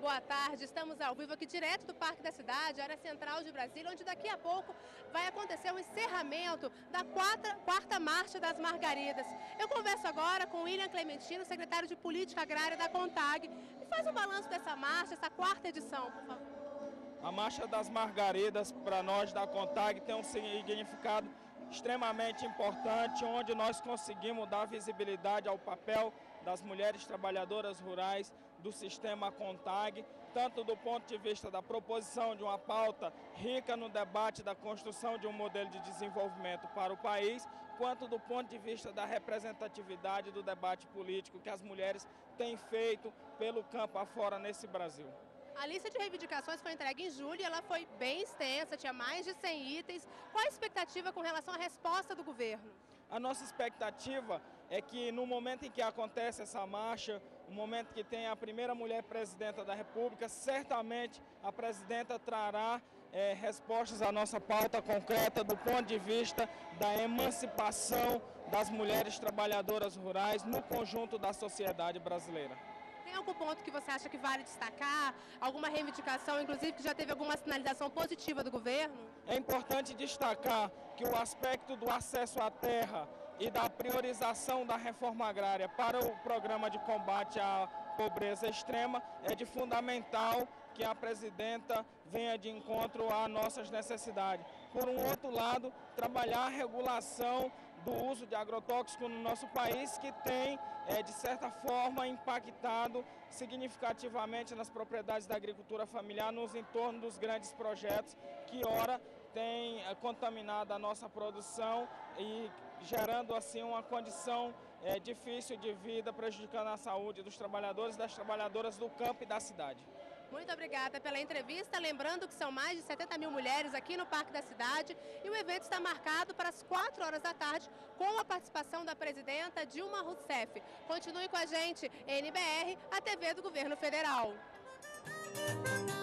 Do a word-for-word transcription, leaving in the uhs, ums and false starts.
Boa tarde, estamos ao vivo aqui direto do Parque da Cidade, área central de Brasília, onde daqui a pouco vai acontecer o encerramento da quarta, quarta Marcha das Margaridas. Eu converso agora com William Clementino, secretário de Política Agrária da CONTAG. Me faz um balanço dessa marcha, essa quarta edição, por favor. A Marcha das Margaridas, para nós da CONTAG, tem um significado extremamente importante, onde nós conseguimos dar visibilidade ao papel das mulheres trabalhadoras rurais do sistema CONTAG, tanto do ponto de vista da proposição de uma pauta rica no debate da construção de um modelo de desenvolvimento para o país, quanto do ponto de vista da representatividade do debate político que as mulheres têm feito pelo campo afora nesse Brasil. A lista de reivindicações foi entregue em julho e ela foi bem extensa, tinha mais de cem itens. Qual a expectativa com relação à resposta do governo? A nossa expectativa é que no momento em que acontece essa marcha, no momento que tem a primeira mulher presidenta da República, certamente a presidenta trará é, respostas à nossa pauta concreta do ponto de vista da emancipação das mulheres trabalhadoras rurais no conjunto da sociedade brasileira. Tem algum ponto que você acha que vale destacar? Alguma reivindicação, inclusive, que já teve alguma sinalização positiva do governo? É importante destacar que o aspecto do acesso à terra e da priorização da reforma agrária para o programa de combate à pobreza extrema é de fundamental que a presidenta venha de encontro às nossas necessidades. Por um outro lado, trabalhar a regulação do uso de agrotóxicos no nosso país, que tem, é, de certa forma, impactado significativamente nas propriedades da agricultura familiar, nos entornos dos grandes projetos, que, ora, tem é, contaminado a nossa produção e gerando, assim, uma condição é, difícil de vida, prejudicando a saúde dos trabalhadores e das trabalhadoras do campo e da cidade. Muito obrigada pela entrevista. Lembrando que são mais de setenta mil mulheres aqui no Parque da Cidade e o evento está marcado para as quatro horas da tarde com a participação da presidenta Dilma Rousseff. Continue com a gente, N B R, a T V do Governo Federal.